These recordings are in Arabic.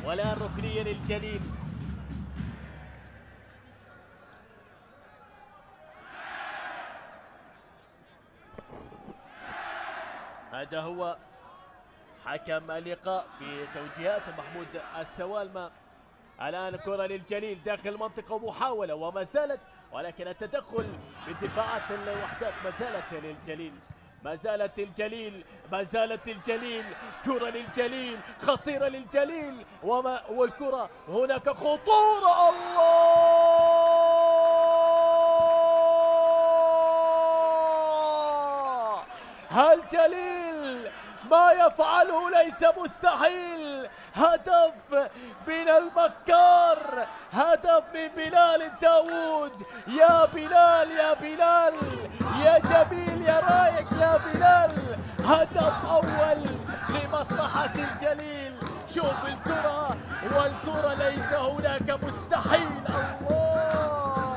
والآن ركنية للجليل. هذا هو حكم اللقاء بتوجيهات محمود السوالمة. الآن كرة للجليل داخل المنطقة ومحاولة وما زالت، ولكن التدخل بدفاعات الوحدات ما زالت للجليل، ما زالت الجليل، ما زالت الجليل. كرة للجليل خطيرة للجليل والكرة هناك خطورة. الله، الجليل ما يفعله ليس مستحيل. هدف من المكار، هدف من بلال داوود. يا بلال يا بلال، يا جميل يا رايق يا بلال. هدف أول لمصلحة الجليل. شوف الكرة، والكرة ليس هناك مستحيل. الله،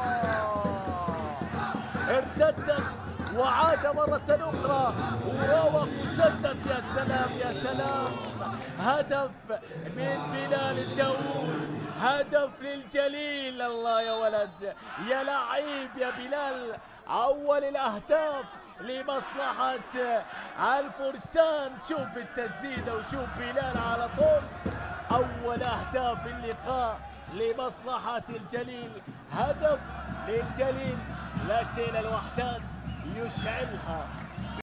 ارتدت وعاد مرة أخرى وراوغ وسدد. يا سلام يا سلام، هدف من بلال داوود، هدف للجليل. الله يا ولد يا لعيب يا بلال. أول الأهداف لمصلحة الفرسان. شوف التسديدة وشوف بلال على طول. أول أهداف اللقاء لمصلحة الجليل، هدف للجليل. لا شيء للوحدات يشعلها